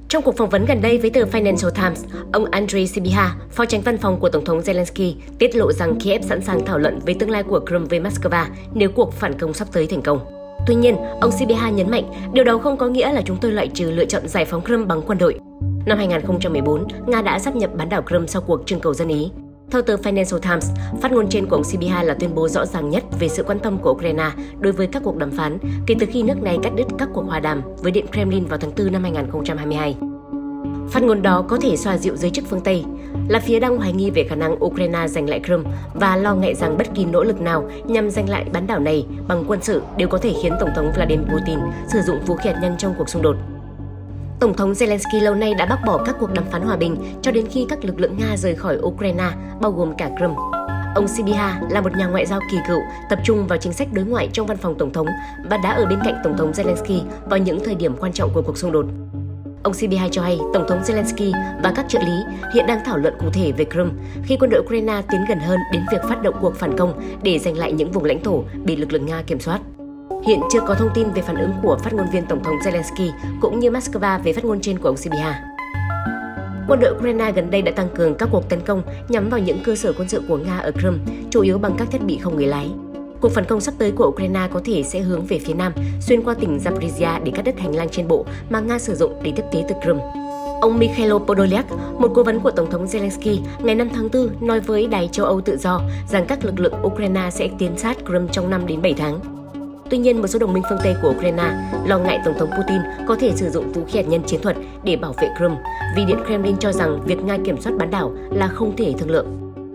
Trong cuộc phỏng vấn gần đây với tờ Financial Times, ông Andriy Sybiha, phó chánh văn phòng của Tổng thống Zelensky, tiết lộ rằng Kiev sẵn sàng thảo luận về tương lai của Crimea với Moscow nếu cuộc phản công sắp tới thành công. Tuy nhiên, ông Sybiha nhấn mạnh, điều đó không có nghĩa là chúng tôi loại trừ lựa chọn giải phóng Crimea bằng quân đội. Năm 2014, Nga đã sáp nhập bán đảo Crimea sau cuộc trưng cầu dân Ý. Theo tờ Financial Times, phát ngôn trên của ông Sybiha là tuyên bố rõ ràng nhất về sự quan tâm của Ukraine đối với các cuộc đàm phán kể từ khi nước này cắt đứt các cuộc hòa đàm với Điện Kremlin vào tháng 4 năm 2022. Phát ngôn đó có thể xoa dịu giới chức phương Tây, là phía đang hoài nghi về khả năng Ukraine giành lại Crimea và lo ngại rằng bất kỳ nỗ lực nào nhằm giành lại bán đảo này bằng quân sự đều có thể khiến Tổng thống Vladimir Putin sử dụng vũ khí hạt nhân trong cuộc xung đột. Tổng thống Zelensky lâu nay đã bác bỏ các cuộc đàm phán hòa bình cho đến khi các lực lượng Nga rời khỏi Ukraine, bao gồm cả Crimea. Ông Sybiha là một nhà ngoại giao kỳ cựu, tập trung vào chính sách đối ngoại trong văn phòng Tổng thống và đã ở bên cạnh Tổng thống Zelensky vào những thời điểm quan trọng của cuộc xung đột. Ông Sybiha cho hay Tổng thống Zelensky và các trợ lý hiện đang thảo luận cụ thể về Crimea khi quân đội Ukraine tiến gần hơn đến việc phát động cuộc phản công để giành lại những vùng lãnh thổ bị lực lượng Nga kiểm soát. Hiện chưa có thông tin về phản ứng của phát ngôn viên Tổng thống Zelensky cũng như Moscow về phát ngôn trên của ông Sybiha. Quân đội Ukraine gần đây đã tăng cường các cuộc tấn công nhắm vào những cơ sở quân sự của Nga ở Crimea, chủ yếu bằng các thiết bị không người lái. Cuộc phản công sắp tới của Ukraine có thể sẽ hướng về phía nam, xuyên qua tỉnh Zaporizhia để cắt đứt hành lang trên bộ mà Nga sử dụng để tiếp tế từ Crimea. Ông Mikhailo Podolyak, một cố vấn của Tổng thống Zelensky, ngày 5 tháng 4 nói với Đài châu Âu Tự do rằng các lực lượng Ukraine sẽ tiến sát Crimea trong 5 đến 7 tháng. Tuy nhiên, một số đồng minh phương Tây của Ukraine lo ngại Tổng thống Putin có thể sử dụng vũ khí hạt nhân chiến thuật để bảo vệ Crimea, vì Điện Kremlin cho rằng việc Nga kiểm soát bán đảo là không thể thương lượng.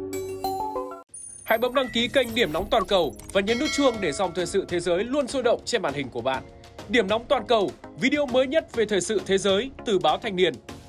Hãy bấm đăng ký kênh Điểm Nóng Toàn Cầu và nhấn nút chuông để dòng thời sự thế giới luôn sôi động trên màn hình của bạn. Điểm Nóng Toàn Cầu, video mới nhất về thời sự thế giới từ báo Thanh niên.